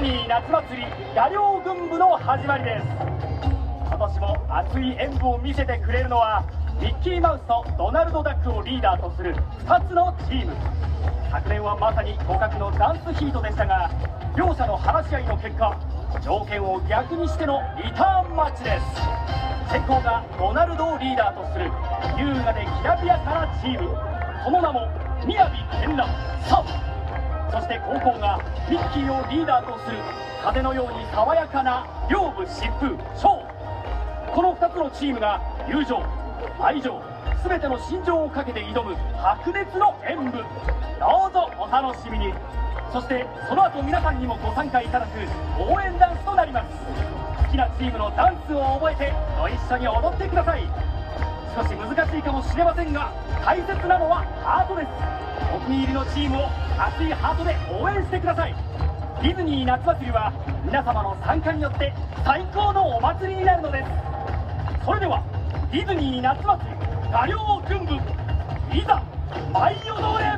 ニー夏祭り画稜群舞の始まりです。今年も熱い演舞を見せてくれるのはミッキーマウスとドナルド・ダックをリーダーとする2つのチーム。昨年はまさに互角のダンスヒートでしたが、両者の話し合いの結果、条件を逆にしてのリターンマッチです。先行がドナルドをリーダーとする優雅できらびやかなチーム、その名もみやび絢爛サン。そして後攻がミッキーをリーダーとする風のように爽やかな両部疾風ショー。この2つのチームが友情、愛情、全ての心情をかけて挑む白熱の演舞、どうぞお楽しみに。そしてその後皆さんにもご参加いただく応援ダンスとなります。好きなチームのダンスを覚えてご一緒に踊ってください。少し難しいかもしれませんが、大切なのはハートです。お気に入りのチームを熱いハートで応援してください。ディズニー夏祭りは皆様の参加によって最高のお祭りになるのです。それではディズニー夏祭り画稜群舞、いざ舞い踊れ。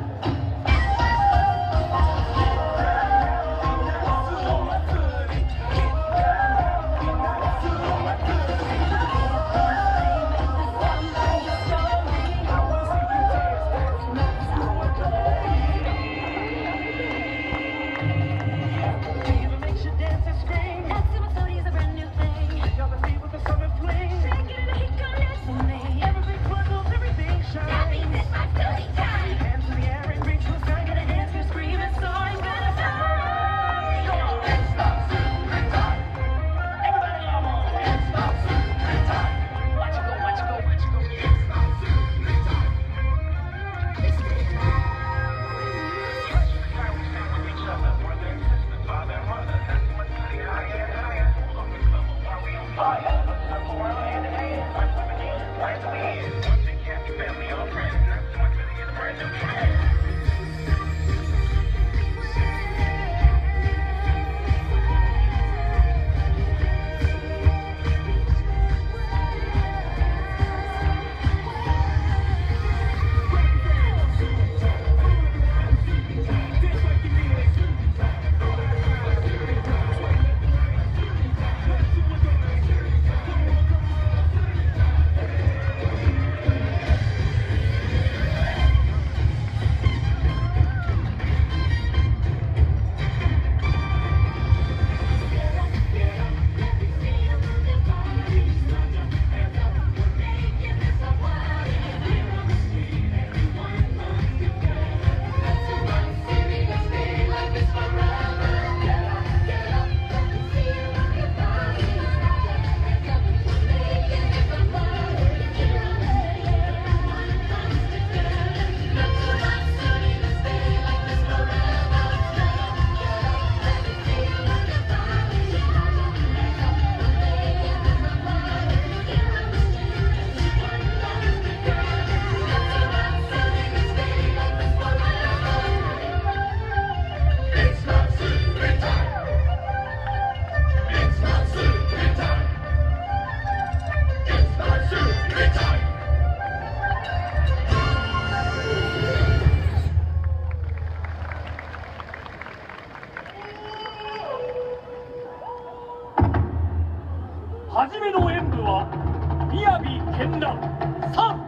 初めの演舞はみやび絢爛3。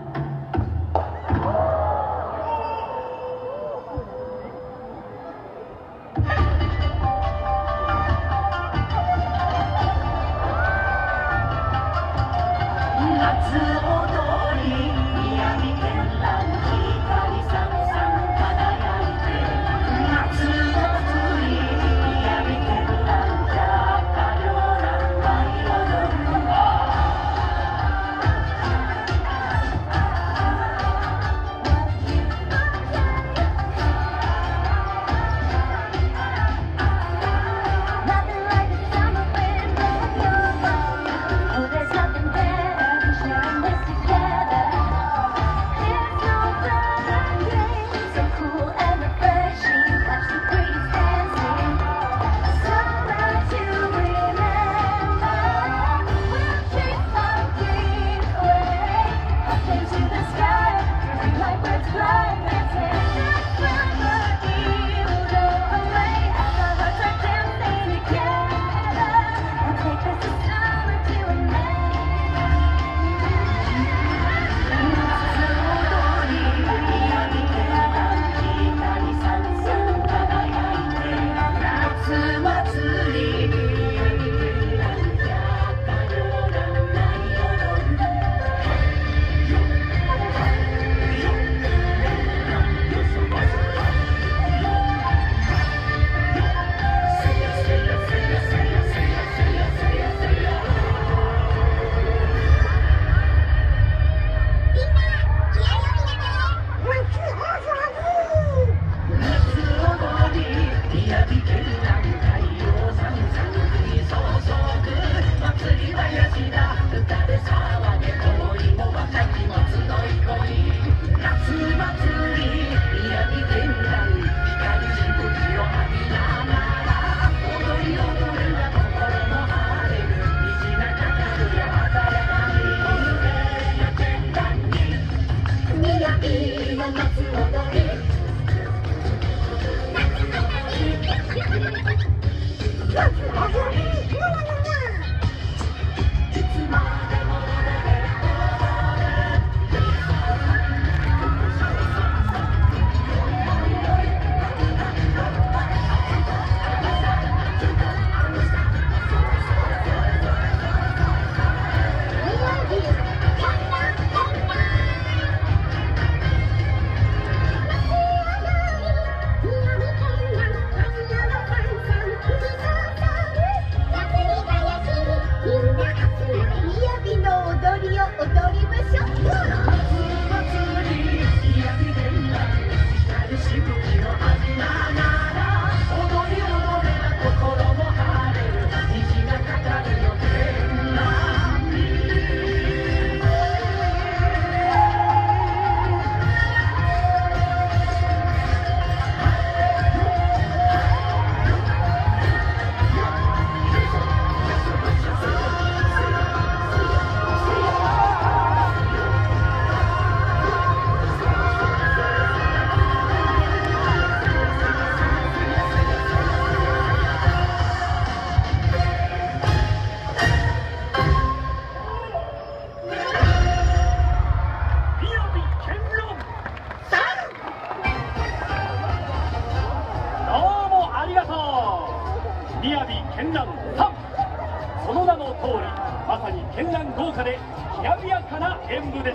絢爛3、その名の通りまさに絢爛豪華できらびやかな演舞でした。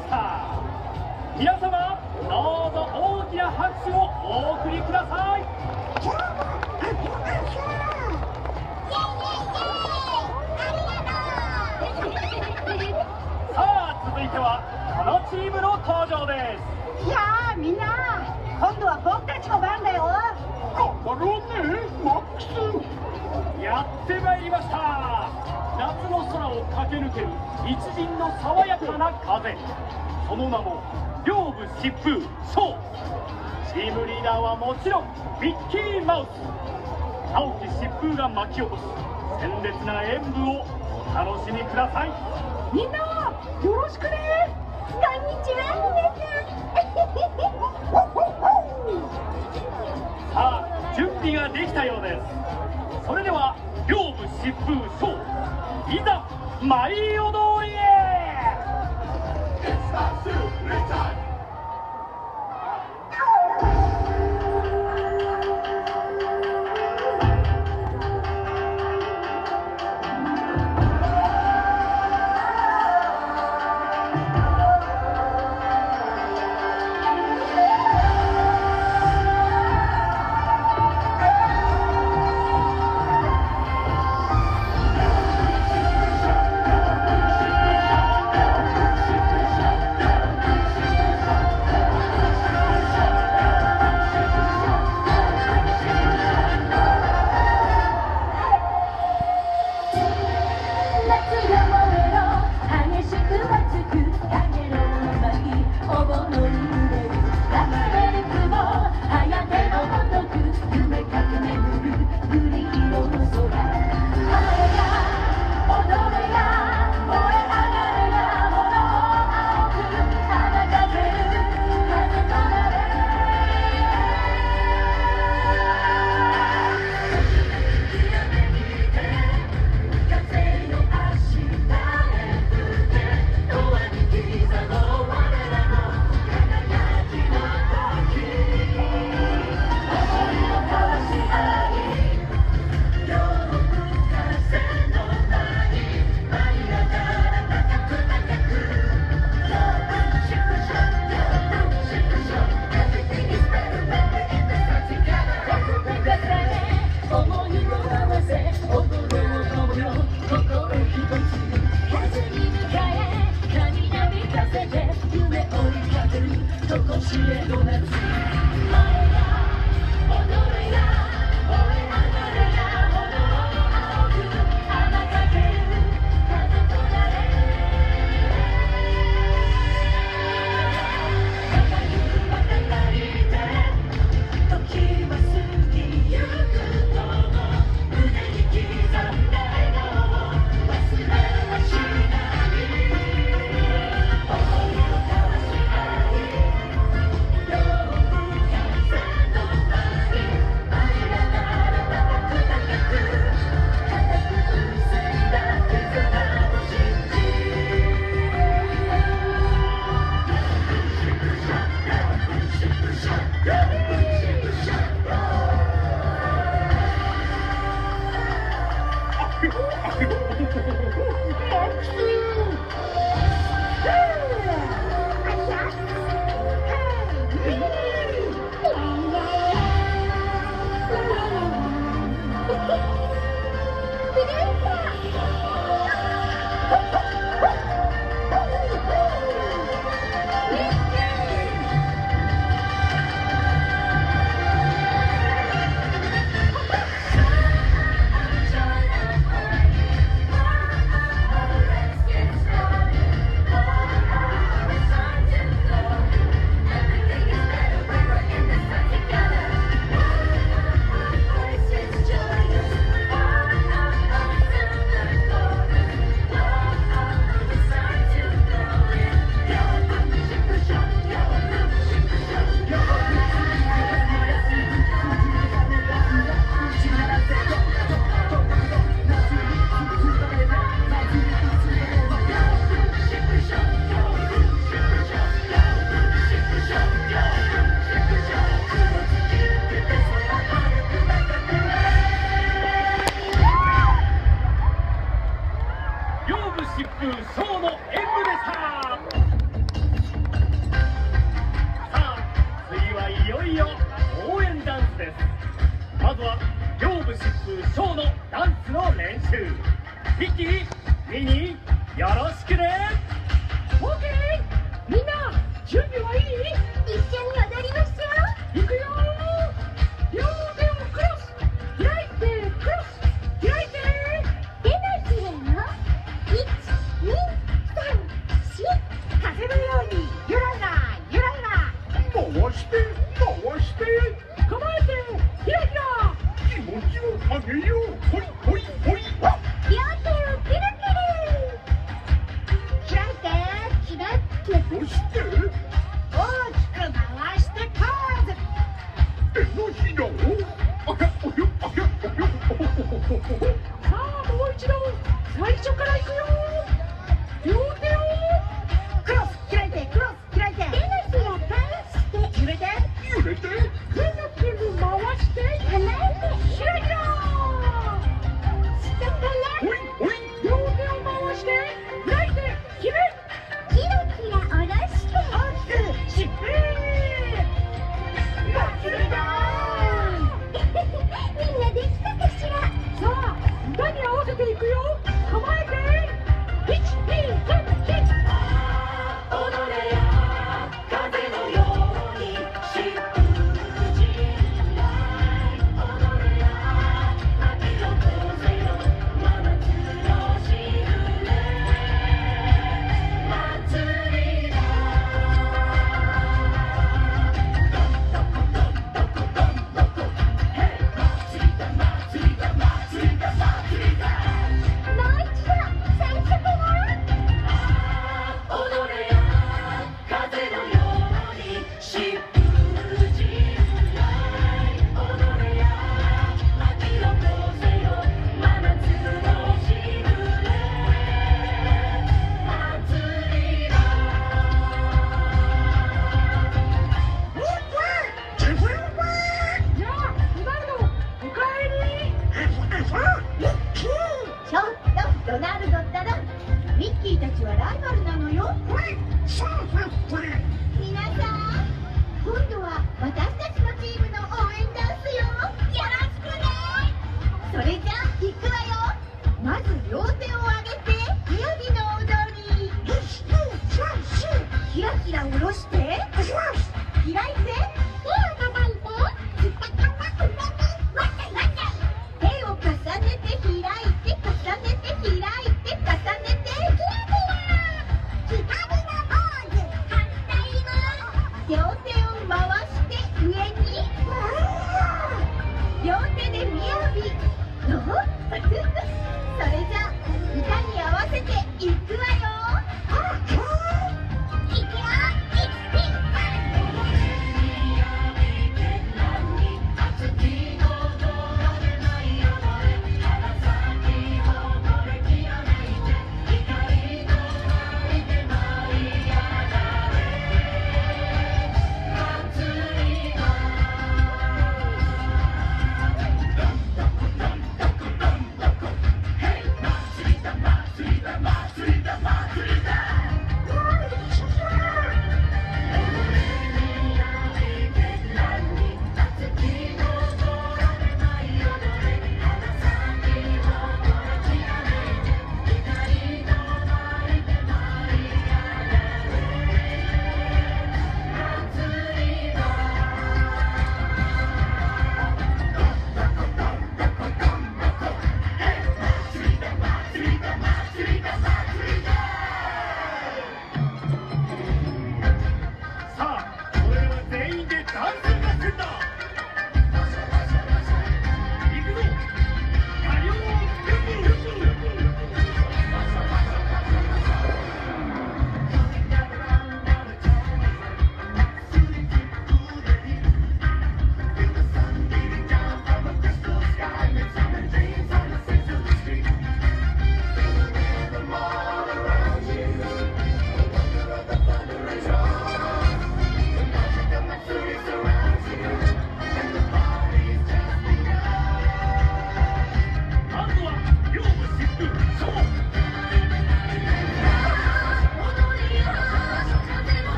皆様どうぞ大きな拍手をお送りください。さあ続いてはこのチームの登場です。 いやーみんな今度は僕たちの番だよ。 頑張ろうねマックス。やってまいりました。夏の空を駆け抜ける一陣の爽やかな風、その名も両部疾風そう。チームリーダーはもちろんミッキーマウス。青き疾風が巻き起こす鮮烈な演舞をお楽しみください。 みんなよろしくね。こんにちはさあ準備ができたようです。それでは両部疾風そういざ舞い踊りへ。 は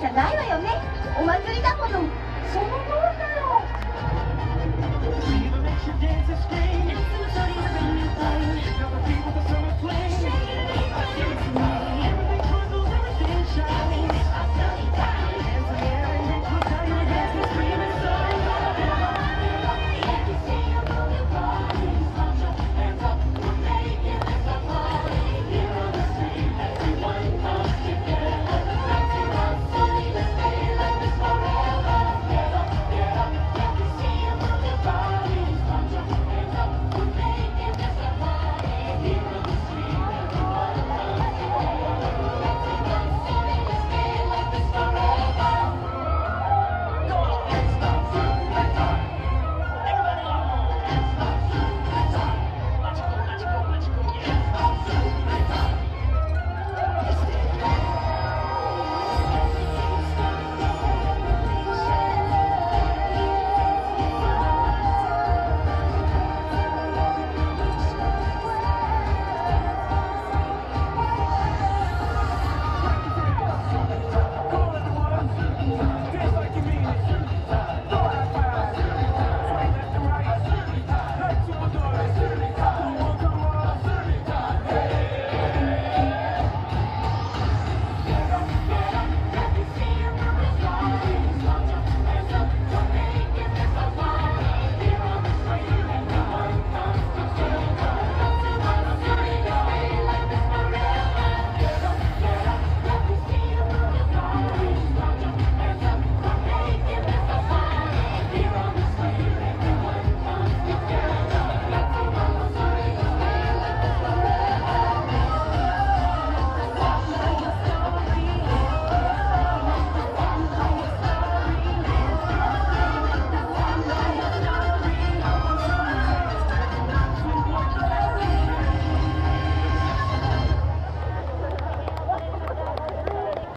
じゃないわよね。お祭りだもの。その通りだよ。 Fever makes you dance and scream.